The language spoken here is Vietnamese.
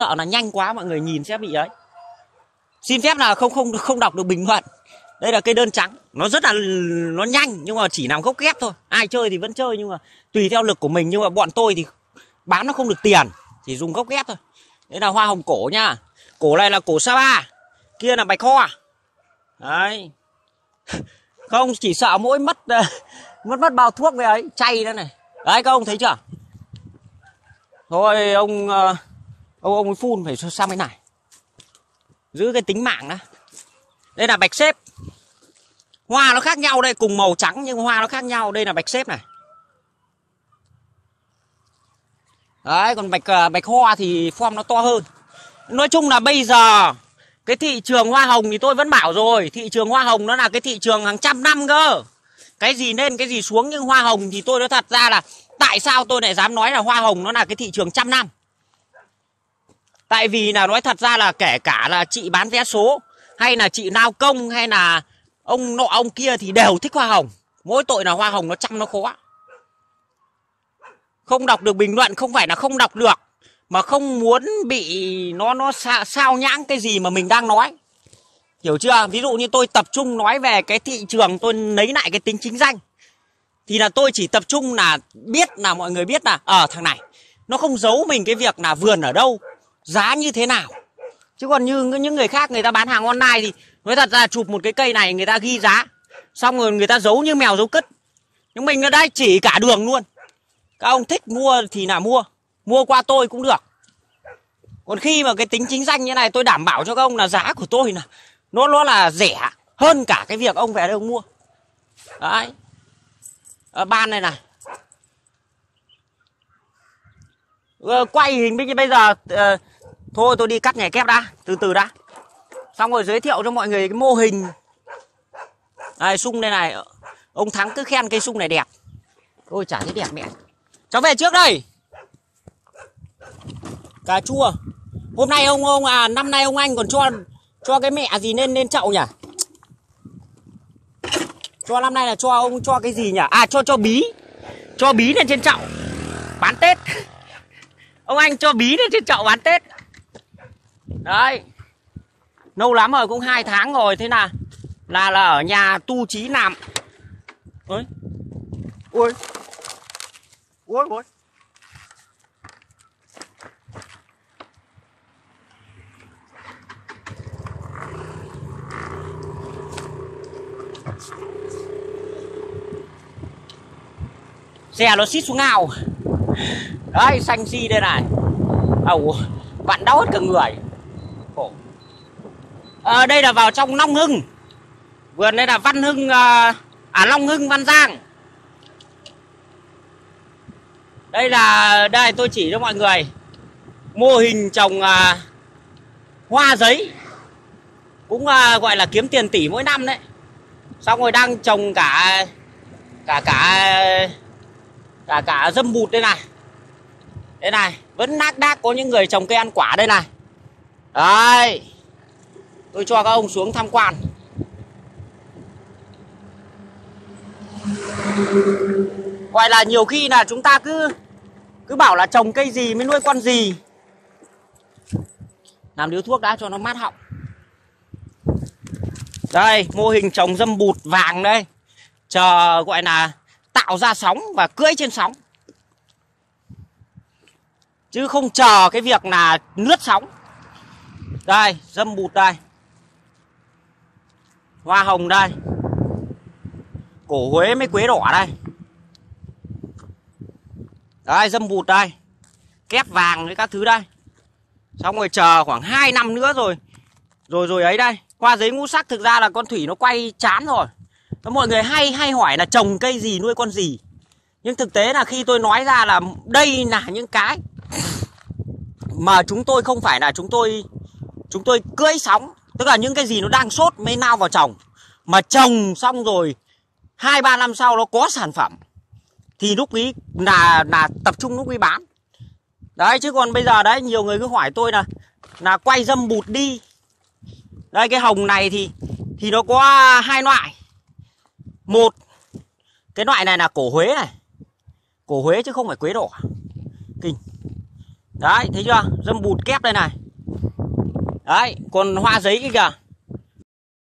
sợ là nhanh quá mọi người nhìn sẽ bị ấy. Xin phép là không đọc được bình luận. Đây là cây đơn trắng, nó rất là nó nhanh nhưng mà chỉ làm gốc ghép thôi. Ai chơi thì vẫn chơi nhưng mà tùy theo lực của mình, nhưng mà bọn tôi thì bán nó không được tiền, chỉ dùng gốc ghép thôi. Đây là hoa hồng cổ nha. Cổ này là cổ Sapa, kia là bạch hoa. Đấy. Không chỉ sợ mỗi mất bao thuốc với ấy, chay đó này. Đấy các ông thấy chưa? Thôi ông ấy phun phải sang bên này. Giữ cái tính mạng đó. Đây là bạch xếp. Hoa nó khác nhau đây, cùng màu trắng nhưng hoa nó khác nhau. Đây là bạch xếp này. Đấy, còn bạch hoa thì form nó to hơn. Nói chung là bây giờ cái thị trường hoa hồng thì tôi vẫn bảo rồi, thị trường hoa hồng nó là cái thị trường hàng trăm năm cơ. Cái gì lên cái gì xuống, nhưng hoa hồng thì tôi nói thật ra là tại sao tôi lại dám nói là hoa hồng nó là cái thị trường trăm năm. Tại vì là nói thật ra là kể cả là chị bán vé số hay là chị lao công hay là ông nọ ông kia thì đều thích hoa hồng. Mỗi tội là hoa hồng nó chăm nó khó. Không đọc được bình luận không phải là không đọc được, mà không muốn bị nó sao nhãng cái gì mà mình đang nói. Hiểu chưa? Ví dụ như tôi tập trung nói về cái thị trường, tôi lấy lại cái tính chính danh. Thì là tôi chỉ tập trung là biết là mọi người biết là thằng này nó không giấu mình cái việc là vườn ở đâu, giá như thế nào. Chứ còn như những người khác người ta bán hàng online thì nói thật ra chụp một cái cây này người ta ghi giá, xong rồi người ta giấu như mèo giấu cứt. Nhưng mình ở đây chỉ cả đường luôn. Các ông thích mua thì là mua qua tôi cũng được. Còn khi mà cái tính chính danh như này tôi đảm bảo cho các ông là giá của tôi là nó là rẻ hơn cả cái việc ông về đây ông mua. Đấy. Ban này này. Quay hình bây giờ thôi tôi đi cắt nhảy kép đã, từ từ đã. Xong rồi giới thiệu cho mọi người cái mô hình. Đây sung đây này. Ông Thắng cứ khen cây sung này đẹp. Ôi chả thấy đẹp mẹ. Cháu về trước đây. Cà chua. Hôm nay năm nay ông anh còn cho cái mẹ gì lên chậu nhỉ? Cho năm nay là cho cái gì nhỉ? À cho bí. Cho bí lên trên chậu bán Tết. Ông anh cho bí lên trên chậu bán Tết. Đấy. Lâu lắm rồi, cũng 2 tháng rồi. Thế là ở nhà tu trí làm. Ôi. Ôi. Ôi ôi. Xe nó xít xuống ao. Đấy, xanh xi đây này. Vặn đau hết cả người. Khổ. Đây là vào trong Long Hưng. Vườn đây là Văn Hưng, Long Hưng Văn Giang. Đây tôi chỉ cho mọi người mô hình trồng hoa giấy. Cũng gọi là kiếm tiền tỷ mỗi năm đấy. Xong rồi đang trồng cả dâm bụt đây này. Đây này, vẫn nác đác có những người trồng cây ăn quả đây này. Đấy. Tôi cho các ông xuống tham quan. Gọi là nhiều khi là chúng ta cứ bảo là trồng cây gì mới nuôi con gì. Làm điếu thuốc đã cho nó mát họng. Đây, mô hình trồng dâm bụt vàng đây. Chờ gọi là tạo ra sóng và cưỡi trên sóng. Chứ không chờ cái việc là lướt sóng. Đây, dâm bụt đây. Hoa hồng đây. Cổ Huế mấy quế đỏ đây. Đây, dâm bụt đây. Kép vàng với các thứ đây. Xong rồi chờ khoảng 2 năm nữa rồi ấy đây. Hoa giấy ngũ sắc thực ra là con Thủy nó quay chán rồi. Mọi người hay hỏi là trồng cây gì nuôi con gì. Nhưng thực tế là khi tôi nói ra là đây là những cái mà chúng tôi không phải là chúng tôi cưỡi sóng. Tức là những cái gì nó đang sốt mới nao vào trồng. Mà trồng xong rồi 2-3 năm sau nó có sản phẩm thì lúc ý là tập trung lúc ý bán. Đấy, chứ còn bây giờ đấy nhiều người cứ hỏi tôi là quay dâm bụt đi. Đây, cái hồng này thì nó có 2 loại. Một, cái loại này là cổ Huế này. Cổ Huế chứ không phải quế đỏ. Kinh. Đấy, thấy chưa? Dâm bụt kép đây này. Đấy, còn hoa giấy kia kìa.